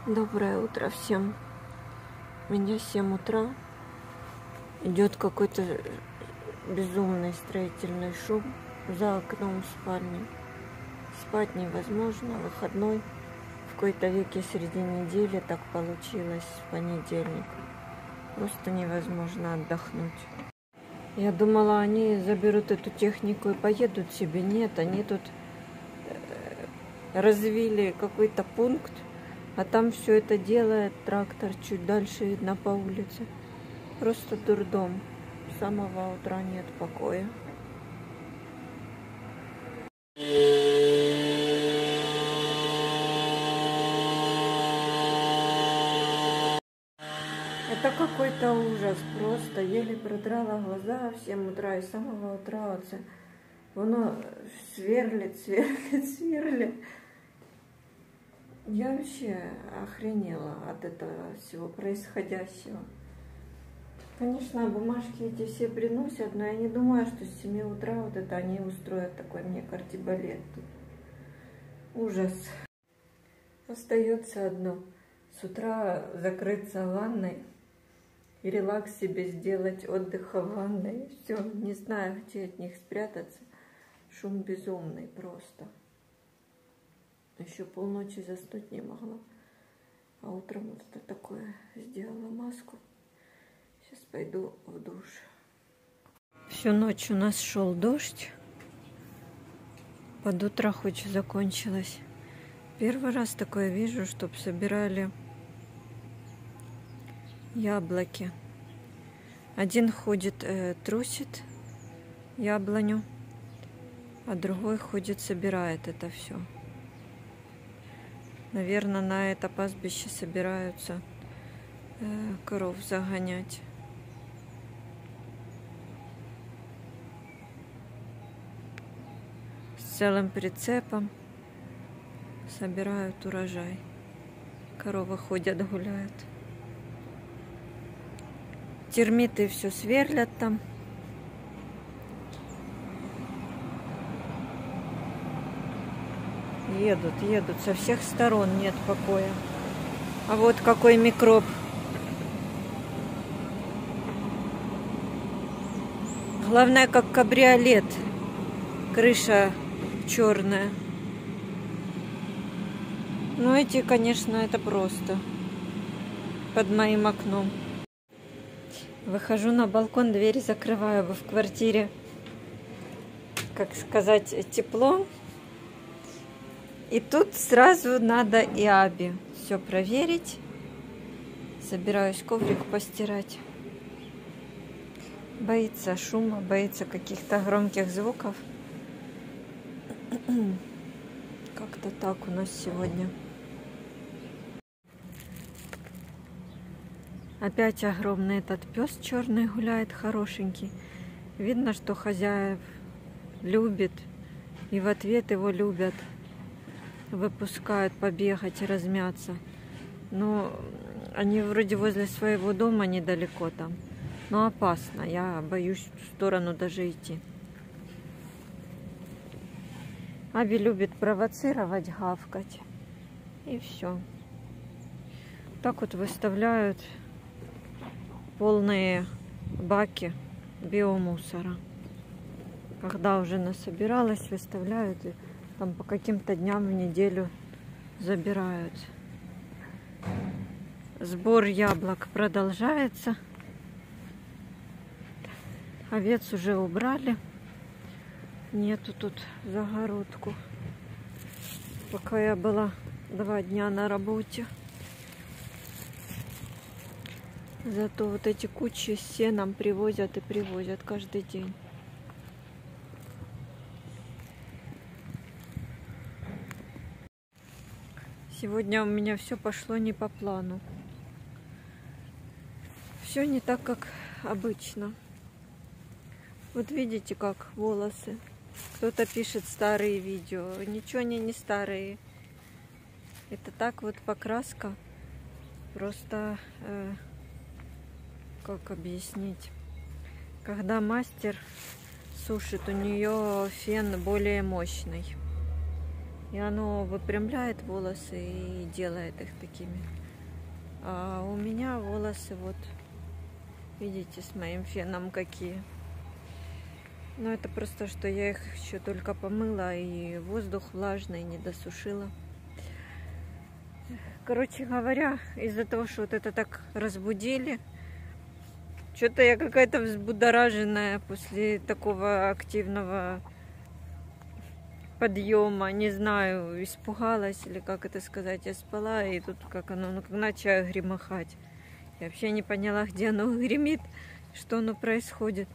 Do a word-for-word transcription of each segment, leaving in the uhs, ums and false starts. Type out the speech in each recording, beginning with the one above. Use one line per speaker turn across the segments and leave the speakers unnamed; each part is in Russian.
Доброе утро всем. У меня семь утра. Идет какой-то безумный строительный шум за окном спальни. Спать невозможно. Выходной. В какой-то веке среди недели так получилось в понедельник. Просто невозможно отдохнуть. Я думала, они заберут эту технику и поедут себе. Нет, они тут развили какой-то пункт. А там все это делает трактор чуть дальше видно по улице. Просто дурдом. С самого утра нет покоя. Это какой-то ужас просто. Еле продрала глаза в семь утра и с самого утра оно сверлит, сверлит, сверлит. Я вообще охренела от этого всего происходящего. Конечно, бумажки эти все приносят, но я не думаю, что с семи утра вот это они устроят такой мне кардибалет. Ужас. Остается одно. С утра закрыться в ванной и релакс себе сделать, отдыха в ванной. Все, не знаю, где от них спрятаться. Шум безумный просто. Еще полночи заснуть не могла. А утром вот это такое. Сделала маску. Сейчас пойду в душ. Всю ночь у нас шел дождь. Под утро хоть закончилось. Первый раз такое вижу, чтоб собирали яблоки. Один ходит, э, трусит яблоню, а другой ходит, собирает это все. Наверное, на это пастбище собираются э, коров загонять. С целым прицепом собирают урожай. Коровы ходят, гуляют. Термиты все сверлят там. Едут, едут, со всех сторон нет покоя. А вот какой микроб. Главное, как кабриолет. Крыша черная. Ну, эти, конечно, это просто. Под моим окном. Выхожу на балкон, дверь закрываю. В квартире, как сказать, тепло. И тут сразу надо и Аби все проверить. Собираюсь коврик постирать. Боится шума, боится каких-то громких звуков. Как-то так у нас сегодня. Опять огромный этот пес черный гуляет, хорошенький. Видно, что хозяев любит. И в ответ его любят. Выпускают побегать и размяться. Но они вроде возле своего дома недалеко там. Но опасно. Я боюсь в ту сторону даже идти. Аби любит провоцировать, гавкать. И все. Так вот выставляют полные баки биомусора. Когда уже насобиралась, выставляют и там по каким-то дням в неделю забирают. Сбор яблок продолжается. Овец уже убрали. Нету тут загородку. Пока я была два дня на работе. Зато вот эти кучи с сеном привозят и привозят каждый день. Сегодня у меня все пошло не по плану. Все не так, как обычно. Вот видите, как волосы. Кто-то пишет старые видео. Ничего они не старые. Это так вот покраска. Просто, э, как объяснить. Когда мастер сушит, у нее фен более мощный. И оно выпрямляет волосы и делает их такими. А у меня волосы вот, видите, с моим феном какие. Но это просто, что я их еще только помыла, и воздух влажный, не досушила. Короче говоря, из-за того, что вот это так разбудили, что-то я какая-то взбудораженная после такого активного подъема, не знаю, испугалась или как это сказать, я спала, и тут как оно, ну, как начало гремыхать. Я вообще не поняла, где оно гремит, что оно происходит.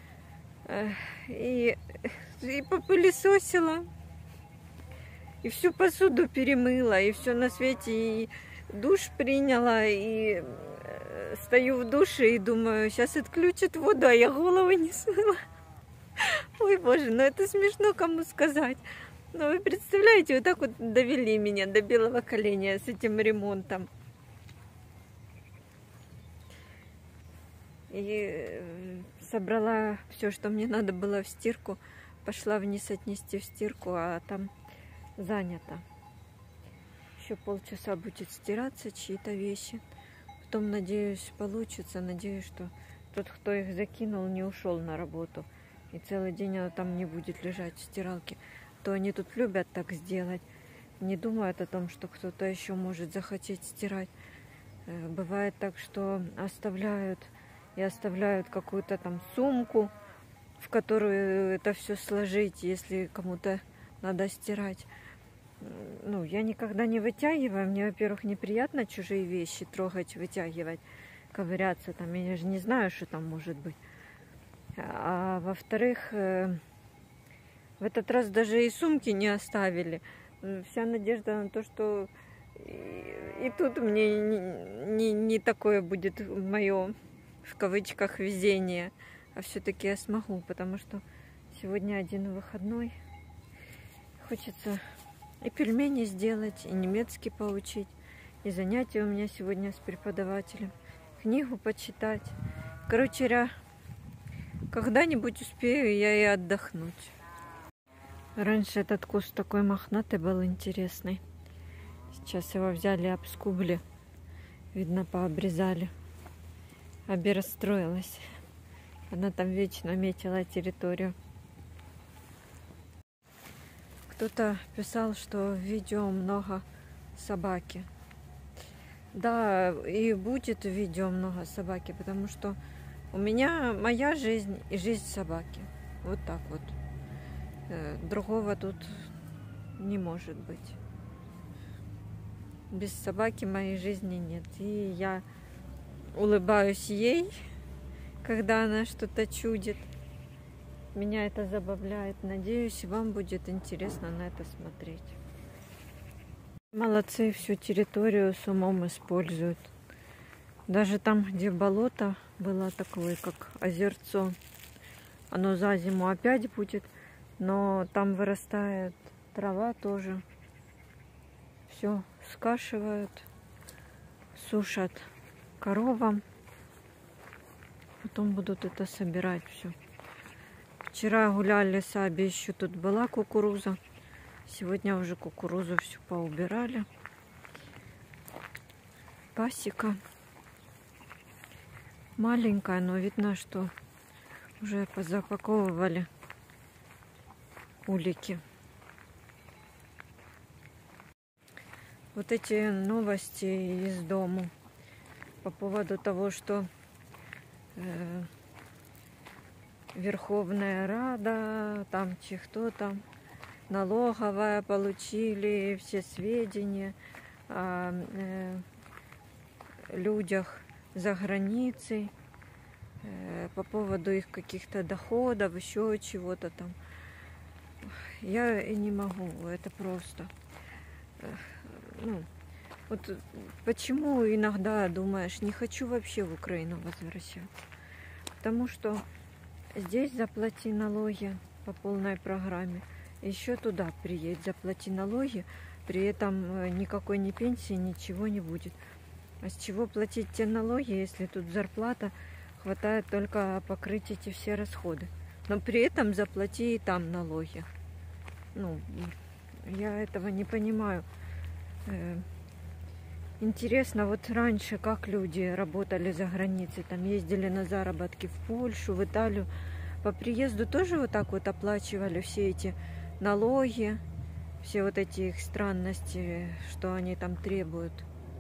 И, и попылесосила, и всю посуду перемыла, и все на свете, и душ приняла, и стою в душе и думаю, сейчас отключат воду, а я голову не смыла. Ой, боже, ну это смешно кому сказать. Но вы представляете, вот так вот довели меня до белого коленя с этим ремонтом. И собрала все, что мне надо было в стирку. Пошла вниз отнести в стирку, а там занято. Еще полчаса будет стираться чьи-то вещи. Потом, надеюсь, получится. Надеюсь, что тот, кто их закинул, не ушел на работу. И целый день оно там не будет лежать в стиралке. То они тут любят так сделать. Не думают о том, что кто-то еще может захотеть стирать. Бывает так, что оставляют и оставляют какую-то там сумку, в которую это все сложить, если кому-то надо стирать. Ну, я никогда не вытягиваю. Мне, во-первых, неприятно чужие вещи трогать, вытягивать, ковыряться там. Я же не знаю, что там может быть. А во-вторых, в этот раз даже и сумки не оставили. Вся надежда на то, что и, и тут мне не, не, не такое будет мое, в кавычках, везение. А все-таки я смогу, потому что сегодня один выходной. Хочется и пельмени сделать, и немецкий поучить, и занятия у меня сегодня с преподавателем, книгу почитать. Короче говоря, когда-нибудь успею я и отдохнуть. Раньше этот куст такой мохнатый был, интересный. Сейчас его взяли, обскубли. Видно, пообрезали. Аби расстроилась. Она там вечно метила территорию. Кто-то писал, что в видео много собаки. Да, и будет в видео много собаки, потому что у меня моя жизнь и жизнь собаки. Вот так вот. Другого тут не может быть. Без собаки моей жизни нет. И я улыбаюсь ей, когда она что-то чудит. Меня это забавляет. Надеюсь, вам будет интересно на это смотреть. Молодцы, всю территорию с умом используют. Даже там, где болото было такое, как озерцо, оно за зиму опять будет, но там вырастает трава тоже. Все скашивают, сушат коровам. Потом будут это собирать все. Вчера гуляли с Аби, еще тут была кукуруза. Сегодня уже кукурузу всю поубирали. Пасека маленькая, но видно, что уже позапаковывали улики. Вот эти новости из дому по поводу того, что э, Верховная Рада, там кто там, налоговая получили все сведения о э, людях за границей, э, по поводу их каких-то доходов, еще чего-то там. Я не могу, это просто. Ну, вот почему иногда думаешь, не хочу вообще в Украину возвращаться? Потому что здесь заплати налоги по полной программе, еще туда приедь, заплати налоги, при этом никакой ни пенсии, ничего не будет. А с чего платить те налоги, если тут зарплата хватает только покрыть эти все расходы? Но при этом заплати и там налоги. Ну, Я этого не понимаю. Интересно, вот раньше как люди работали за границей, там ездили на заработки в Польшу, в Италию. По приезду тоже вот так вот оплачивали все эти налоги, все вот эти их странности, что они там требуют.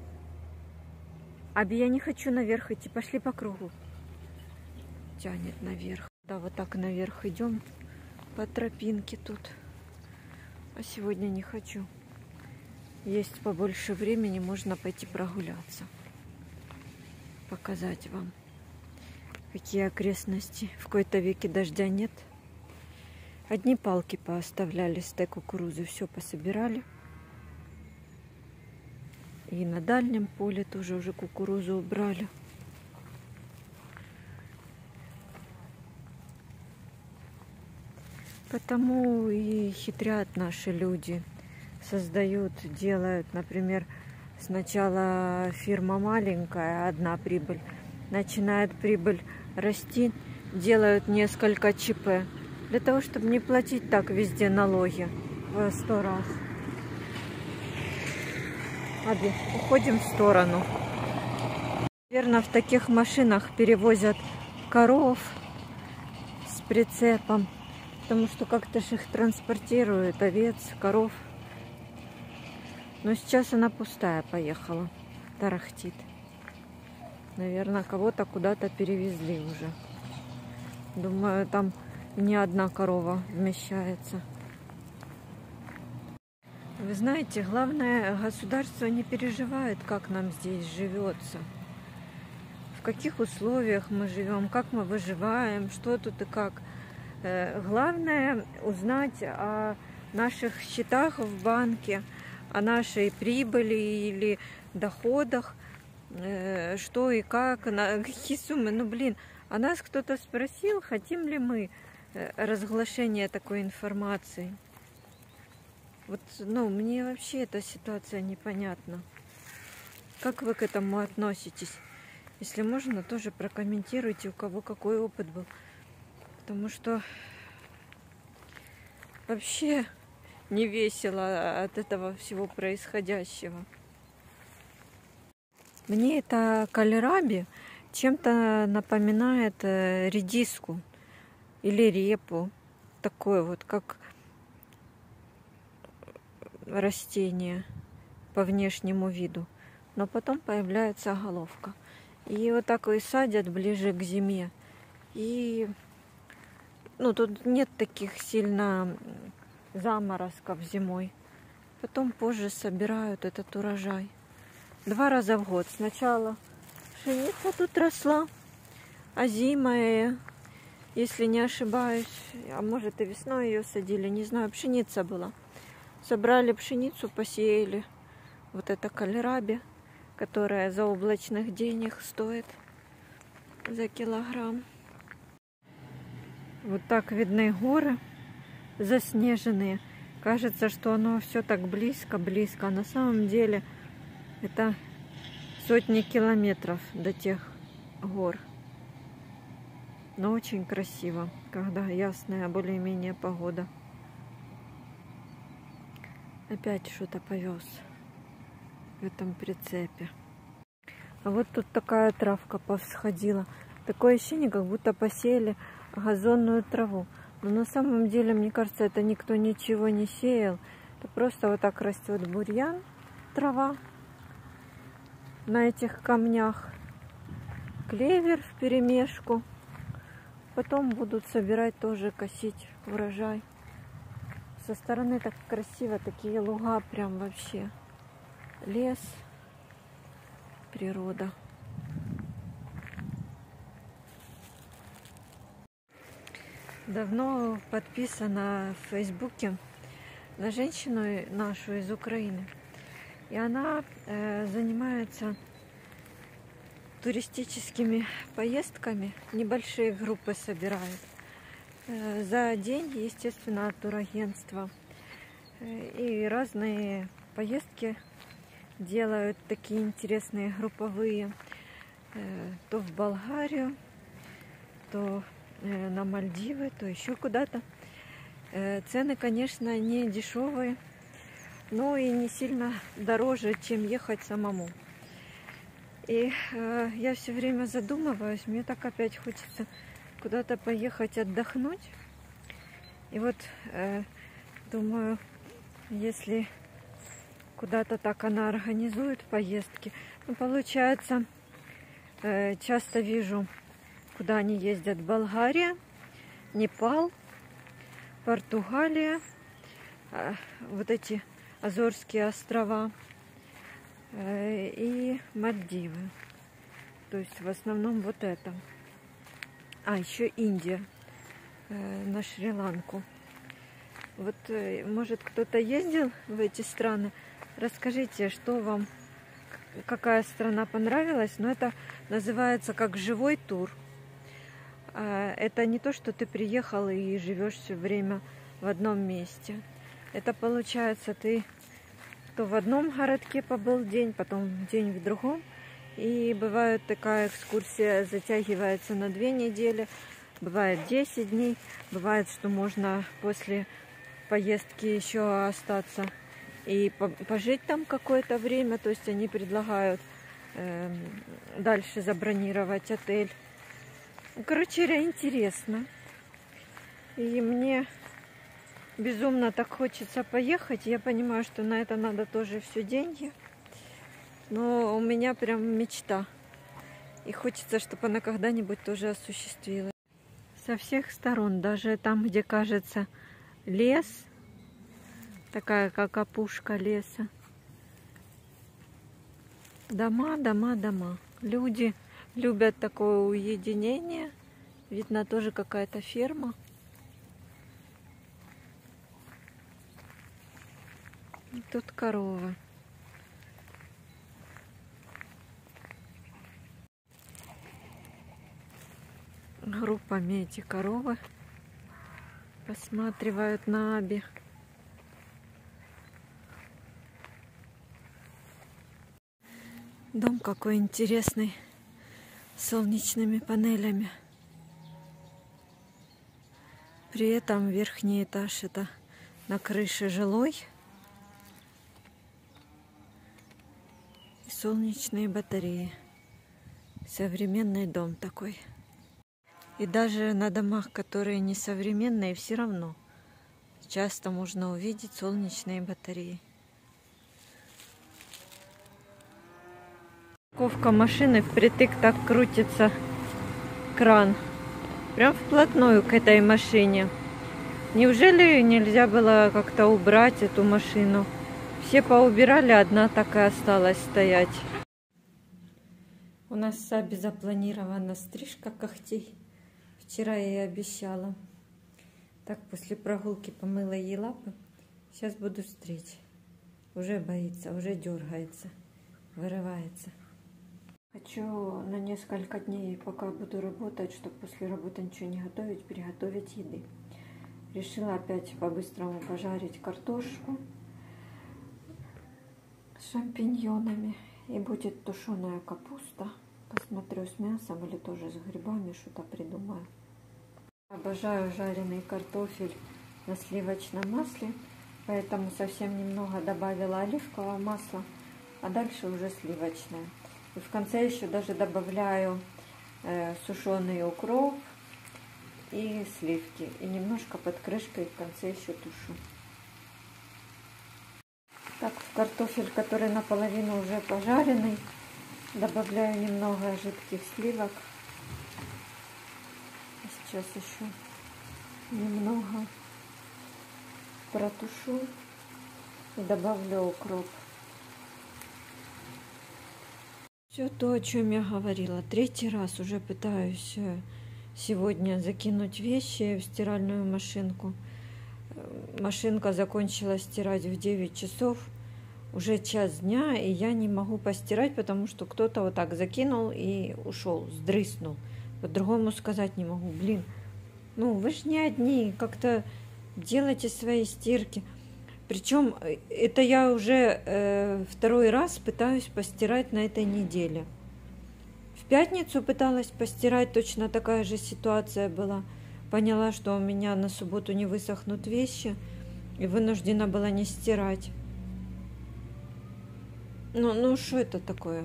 Аби, я не хочу наверх идти, пошли по кругу. Тянет наверх. Да, вот так наверх идем по тропинке тут. А сегодня не хочу. Есть побольше времени, можно пойти прогуляться. Показать вам, какие окрестности. В кои-то веке дождя нет. Одни палки пооставляли с той кукурузы, все пособирали. И на дальнем поле тоже уже кукурузу убрали. Потому и хитрят наши люди. Создают, делают, например, сначала фирма маленькая, одна прибыль. Начинает прибыль расти, делают несколько ЧП. Для того, чтобы не платить так везде налоги в сто раз. Аби, уходим в сторону. Наверное, в таких машинах перевозят коров с прицепом. Потому что как-то же их транспортируют, овец, коров. Но сейчас она пустая поехала, тарахтит. Наверное, кого-то куда-то перевезли уже. Думаю, там не одна корова вмещается. Вы знаете, главное, государство не переживает, как нам здесь живется. В каких условиях мы живем, как мы выживаем, что тут и как. Главное узнать о наших счетах в банке, о нашей прибыли или доходах, что и как, на какие суммы. Ну, блин, а нас кто-то спросил, хотим ли мы разглашения такой информации. Вот, ну, мне вообще эта ситуация непонятна. Как вы к этому относитесь? Если можно, тоже прокомментируйте, у кого какой опыт был. Потому что вообще не весело от этого всего происходящего. Мне это кальраби чем-то напоминает редиску или репу. Такое вот, как растение по внешнему виду. Но потом появляется головка. И вот так и садят ближе к зиме. И ну, тут нет таких сильно заморозков зимой. Потом позже собирают этот урожай. Два раза в год. Сначала пшеница тут росла, а зимой, если не ошибаюсь, а может и весной ее садили, не знаю, пшеница была. Собрали пшеницу, посеяли. Вот это кальраби, которая за облачных денег стоит за килограмм. Вот так видны горы заснеженные. Кажется, что оно все так близко-близко. А на самом деле это сотни километров до тех гор. Но очень красиво, когда ясная более-менее погода. Опять что-то повез в этом прицепе. А вот тут такая травка повсходила. Такое ощущение, как будто посеяли газонную траву. Но на самом деле, мне кажется, это никто ничего не сеял. Это просто вот так растет бурьян, трава на этих камнях. Клевер вперемешку. Потом будут собирать тоже, косить урожай. Со стороны так красиво, такие луга прям вообще. Лес, природа. Давно подписана в Фейсбуке на женщину нашу из Украины. И она э, занимается туристическими поездками. Небольшие группы собирает. Э, за деньги, естественно, от турагентства. Э, и разные поездки делают, такие интересные групповые. Э, то в Болгарию, то на Мальдивы, то еще куда-то. Цены, конечно, не дешевые. но и не сильно дороже, чем ехать самому. И э, я все время задумываюсь, мне так опять хочется куда-то поехать отдохнуть. И вот э, думаю, если куда-то так она организует поездки, ну, получается, э, часто вижу, куда они ездят: Болгария, Непал, Португалия, э, вот эти Азорские острова э, и Мальдивы. То есть в основном вот это. А, еще Индия, э, на Шри-Ланку. Вот, э, может, кто-то ездил в эти страны? Расскажите, что вам, какая страна понравилась. Но это называется как живой тур. Это не то, что ты приехал и живешь все время в одном месте. Это получается, ты то в одном городке побыл день, потом день в другом. И бывает такая экскурсия затягивается на две недели, бывает десять дней. Бывает, что можно после поездки еще остаться и пожить там какое-то время. То есть они предлагают э, дальше забронировать отель. Короче говоря, интересно. И мне безумно так хочется поехать. Я понимаю, что на это надо тоже все деньги. Но у меня прям мечта. И хочется, чтобы она когда-нибудь тоже осуществилась. Со всех сторон, даже там, где кажется лес, такая как опушка леса. Дома, дома, дома. Люди любят такое уединение. Видно, тоже какая-то ферма. И тут корова. Группами эти коровы посматривают на Аби. Дом какой интересный, с солнечными панелями. При этом верхний этаж это на крыше жилой. И солнечные батареи. Современный дом такой. И даже на домах, которые не современные, все равно часто можно увидеть солнечные батареи. Парковка машины впритык так крутится кран. Прям вплотную к этой машине. Неужели нельзя было как-то убрать эту машину? Все поубирали, одна так и осталась стоять. У нас с Аби запланирована стрижка когтей. Вчера я ей обещала. Так, после прогулки помыла ей лапы. Сейчас буду стричь. Уже боится, уже дергается, вырывается. Хочу на несколько дней, пока буду работать, чтобы после работы ничего не готовить, приготовить еды. Решила опять по-быстрому пожарить картошку с шампиньонами. И будет тушеная капуста. Посмотрю, с мясом или тоже с грибами, что-то придумаю. Обожаю жареный картофель на сливочном масле, поэтому совсем немного добавила оливкового масла, а дальше уже сливочное. И в конце еще даже добавляю э, сушеный укроп и сливки. И немножко под крышкой в конце еще тушу. Так, в картофель, который наполовину уже пожаренный, добавляю немного жидких сливок. Сейчас еще немного протушу и добавлю укроп. Все то, о чем я говорила. Третий раз уже пытаюсь сегодня закинуть вещи в стиральную машинку. Машинка закончила стирать в девять часов. Уже час дня, и я не могу постирать, потому что кто-то вот так закинул и ушел, сдрыснул. По-другому сказать не могу. Блин, ну вы ж не одни, как-то делайте свои стирки. Причем это я уже э, второй раз пытаюсь постирать на этой неделе. В пятницу пыталась постирать, точно такая же ситуация была. Поняла, что у меня на субботу не высохнут вещи, и вынуждена была не стирать. Ну, ну что это такое?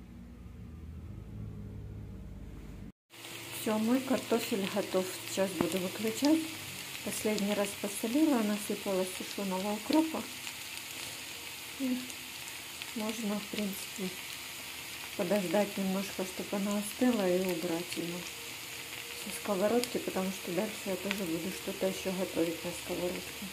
Все, мой картофель готов. Сейчас буду выключать. Последний раз посолила, насыпала сушеного укропа. И можно, в принципе, подождать немножко, чтобы она остыла, и убрать ее со сковородки, потому что дальше я тоже буду что-то еще готовить на сковородке.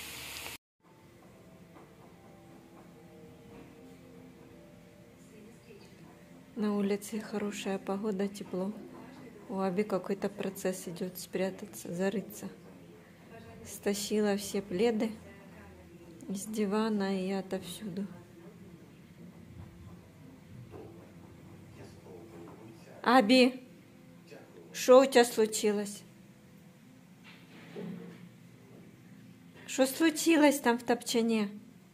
На улице хорошая погода, тепло. У Аби какой-то процесс идет, спрятаться, зарыться. Стащила все пледы с дивана и отовсюду. Аби, что у тебя случилось? Что случилось там в топчане?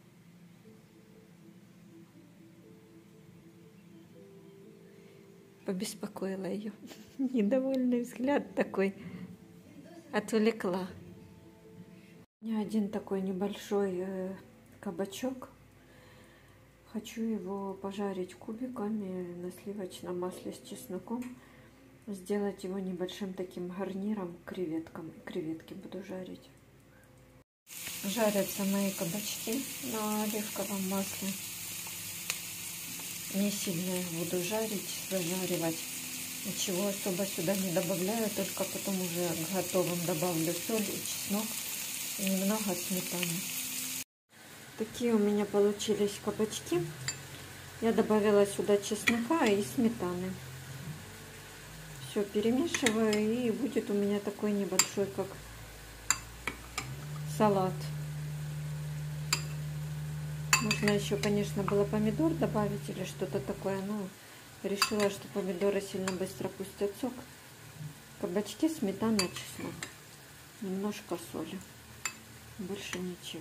Побеспокоила ее. Недовольный взгляд такой. Отвлекла. У меня один такой небольшой э, кабачок. Хочу его пожарить кубиками на сливочном масле с чесноком. Сделать его небольшим таким гарниром к креветкам. Креветки буду жарить. Жарятся мои кабачки на оливковом масле. Не сильно их буду жарить, зажаривать. Ничего особо сюда не добавляю, только потом уже к готовым добавлю соль и чеснок и немного сметаны. Такие у меня получились кабачки. Я добавила сюда чеснока и сметаны. Все перемешиваю, и будет у меня такой небольшой, как салат. Можно еще, конечно, было помидор добавить или что-то такое, но решила, что помидоры сильно быстро пустят сок. Кабачки, сметана, чеснок. Немножко соли. Больше ничего.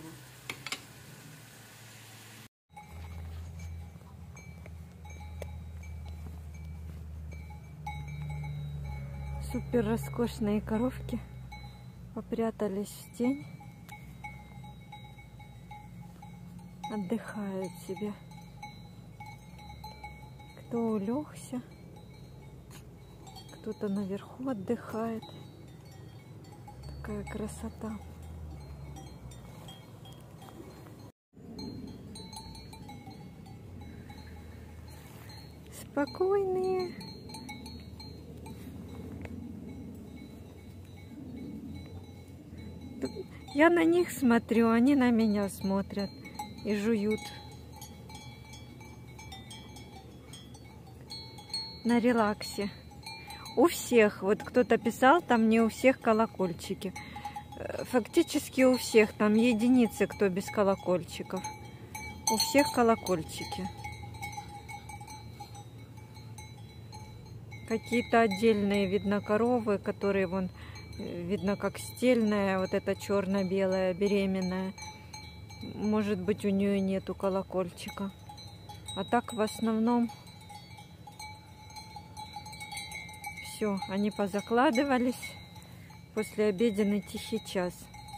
Супер роскошные коровки попрятались в тень. Отдыхают себе. Кто улегся, кто-то наверху отдыхает. Такая красота. Спокойные. Я на них смотрю, они на меня смотрят и жуют. На релаксе. У всех, вот кто-то писал, там не у всех колокольчики. Фактически у всех, там единицы, кто без колокольчиков. У всех колокольчики. Какие-то отдельные, видно, коровы, которые вон, видно, как стельная, вот эта черно-белая, беременная. Может быть, у нее нету колокольчика. А так в основном все, они позакладывались. После обеденный тихий час.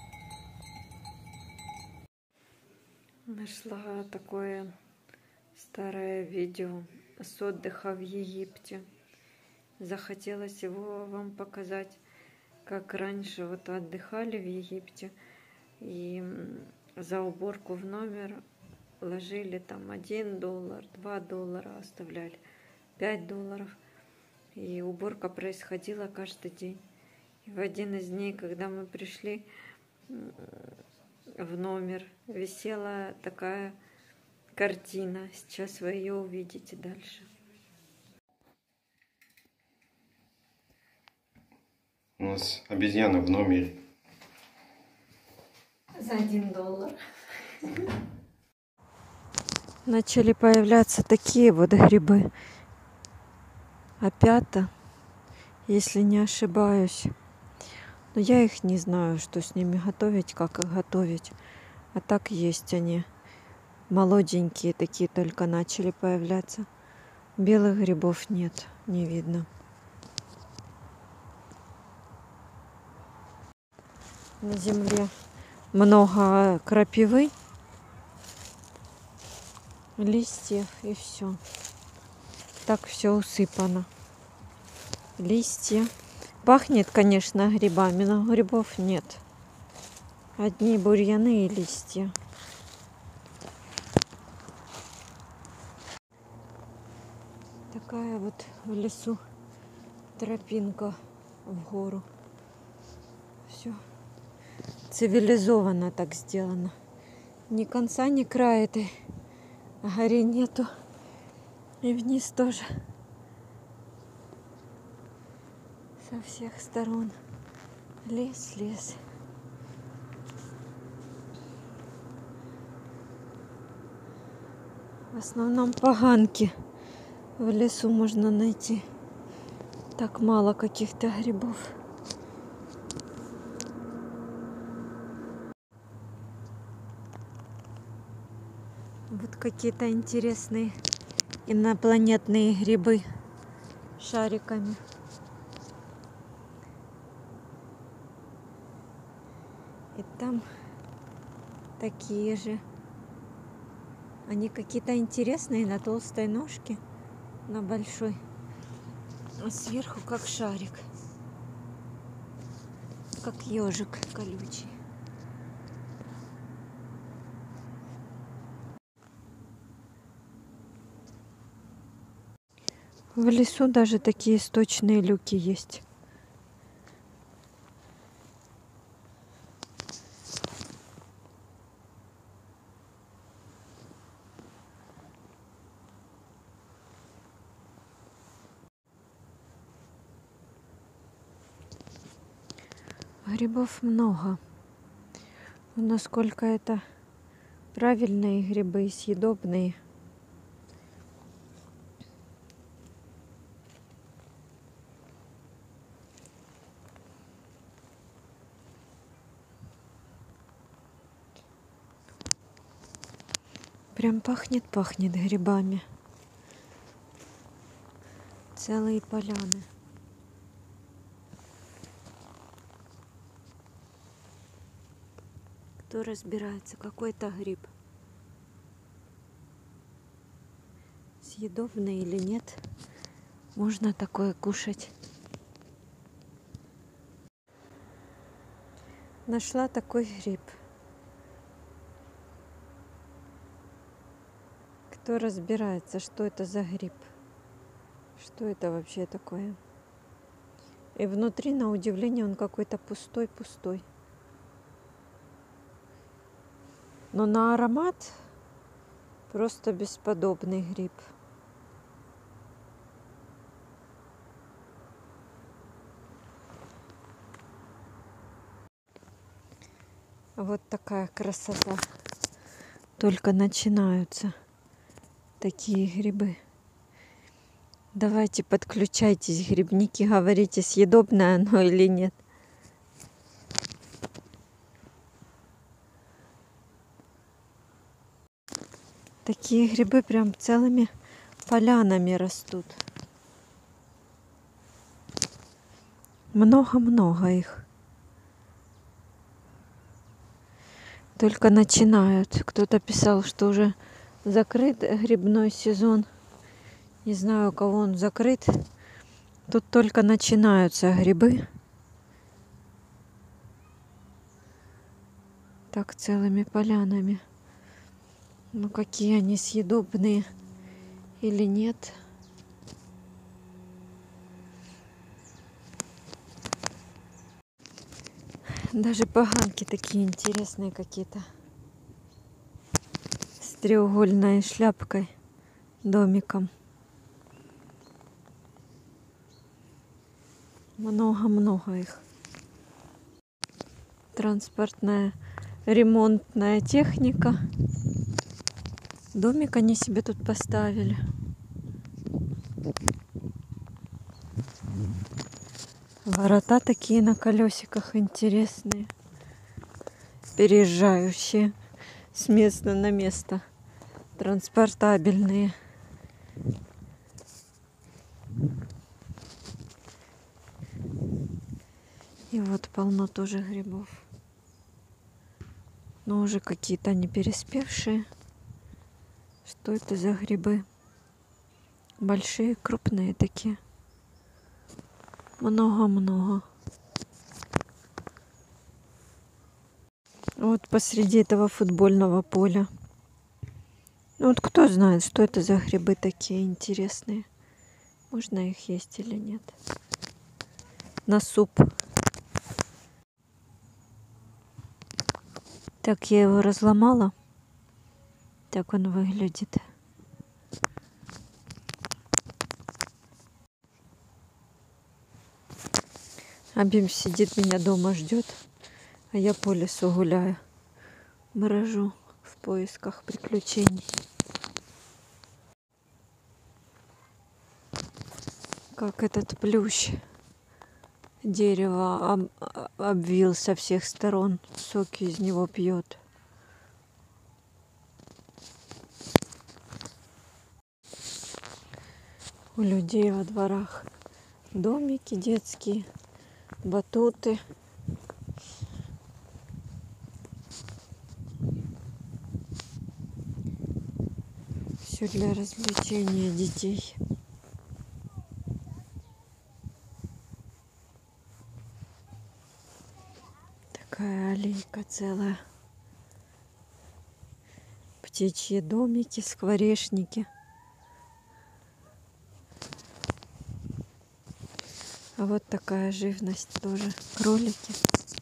Нашла такое старое видео с отдыха в Египте. Захотелось его вам показать, как раньше вот отдыхали в Египте. И за уборку в номер ложили там один доллар, два доллара оставляли, пять долларов. И уборка происходила каждый день. И в один из дней, когда мы пришли в номер, висела такая картина. Сейчас вы ее увидите дальше.
У нас обезьяна в номере.
За один доллар. Начали появляться такие вот грибы. Опята, если не ошибаюсь. Но я их не знаю, что с ними готовить, как их готовить. А так есть они. Молоденькие такие только начали появляться. Белых грибов нет, не видно. На земле много крапивы. листьев и все. Так все усыпано. Листья. Пахнет, конечно, грибами, но грибов нет. Одни бурьяны и листья. Такая вот в лесу тропинка в гору. Все цивилизованно так сделано. Ни конца, ни края этой горе нету. И вниз тоже. Со всех сторон. Лес, лес. В основном поганки в лесу можно найти. Так мало каких-то грибов. Вот какие-то интересные инопланетные грибы шариками. И там такие же. Они какие-то интересные, на толстой ножке, на большой. А сверху как шарик. Как ежик колючий. В лесу даже такие сточные люки есть. Грибов много. Но насколько это правильные грибы и съедобные. Прям пахнет-пахнет грибами. Целые поляны. Кто разбирается, какой это гриб? Съедобный или нет? Можно такое кушать. Нашла такой гриб. Кто разбирается, что это за гриб? Что это вообще такое? И внутри, на удивление, он какой-то пустой-пустой. Но на аромат просто бесподобный гриб. Вот такая красота. Только начинаются такие грибы. Давайте подключайтесь, грибники, говорите, съедобное оно или нет. Такие грибы прям целыми полянами растут. Много-много их. Только начинают. Кто-то писал, что уже закрыт грибной сезон. Не знаю, у кого он закрыт. Тут только начинаются грибы. Так целыми полянами. Ну какие они съедобные или нет. Даже поганки такие интересные какие-то. С треугольной шляпкой, домиком. Много-много их. Транспортная ремонтная техника. Домик они себе тут поставили. Ворота такие на колесиках интересные. Переезжающие с места на место. Транспортабельные. И вот полно тоже грибов. Но уже какие-то не переспевшие. Что это за грибы? Большие, крупные такие. Много-много. Вот посреди этого футбольного поля. Вот кто знает, что это за грибы такие интересные. Можно их есть или нет. На суп. Так, я его разломала. Так он выглядит. Абим сидит, меня дома ждет. А я по лесу гуляю. Брожу в поисках приключений. Как этот плющ дерево об, обвил со всех сторон. Соки из него пьет. У людей во дворах домики детские, батуты. Все для развлечения детей. Такая аллейка целая. Птичьи домики, скворечники. А вот такая живность тоже. Кролики.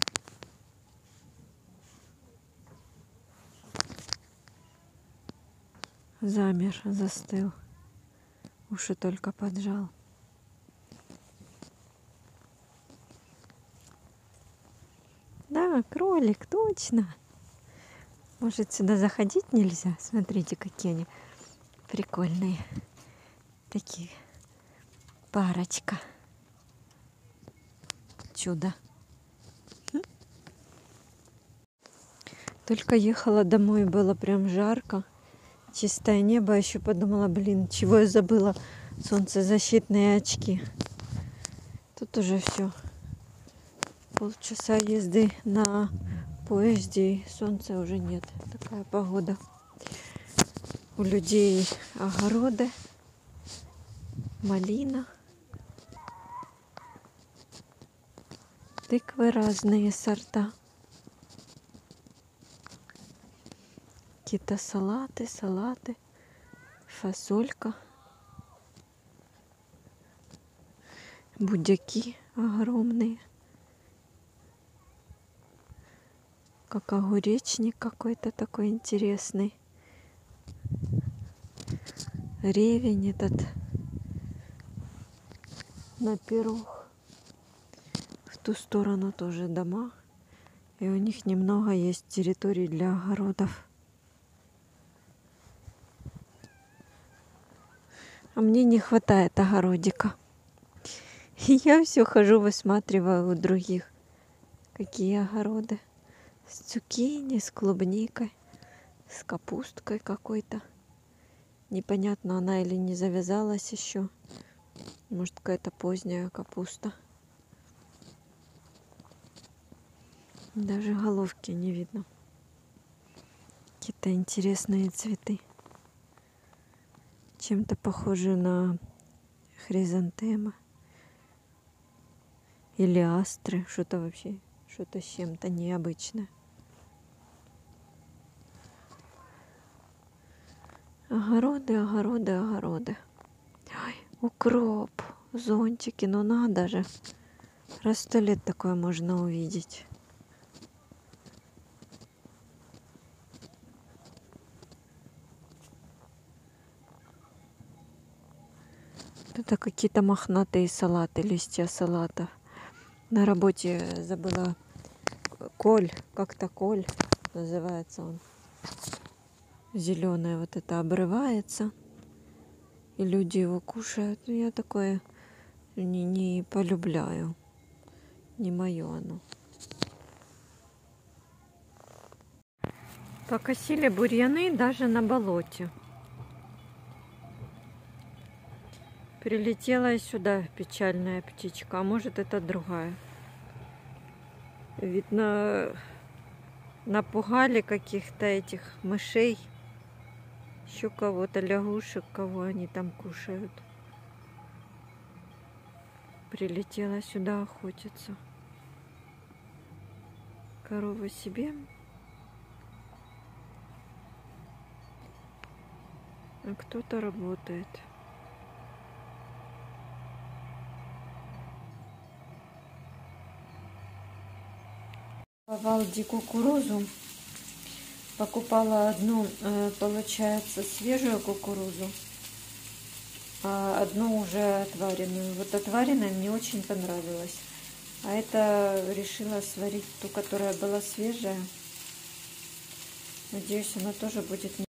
Замер, застыл. Уши только поджал. Да, кролик, точно. Может, сюда заходить нельзя? Смотрите, какие они прикольные. Такие. Парочка. Чудо. Только ехала домой, было прям жарко. Чистое небо. Еще подумала, блин, чего я забыла? Солнцезащитные очки. Тут уже все. Полчаса езды на поезде, и солнца уже нет. Такая погода. У людей огороды, малина, тыквы разные сорта. Какие-то салаты, салаты, фасолька, будяки огромные. Как огуречник какой-то такой интересный. Ревень этот на пирог. В ту сторону тоже дома. И у них немного есть территорий для огородов. А мне не хватает огородика. И я все хожу, высматриваю у других. Какие огороды. С цукини, с клубникой, с капусткой какой-то. Непонятно, она или не завязалась еще. Может, какая-то поздняя капуста. Даже головки не видно. Какие-то интересные цветы. Чем-то похожи на хризантемы. Или астры. Что-то вообще, что-то с чем-то необычное. Огороды, огороды, огороды. Ой, укроп, зонтики, ну надо же. Раз в сто лет такое можно увидеть. Это какие-то мохнатые салаты, листья салата. На работе забыла коль, как-то коль называется он. Зеленое вот это обрывается, и люди его кушают. Но я такое не, не полюбляю. Не мое оно. Покосили бурьяны даже на болоте. Прилетела и сюда печальная птичка. А может, это другая. Видно, напугали каких-то этих мышей. еще кого-то, лягушек, кого они там кушают. Прилетела сюда охотиться. Корова себе, а кто-то работает. В Алди кукурузу. Покупала одну, получается, свежую кукурузу, а одну уже отваренную. Вот отваренная мне очень понравилась. А это решила сварить ту, которая была свежая. Надеюсь, она тоже будет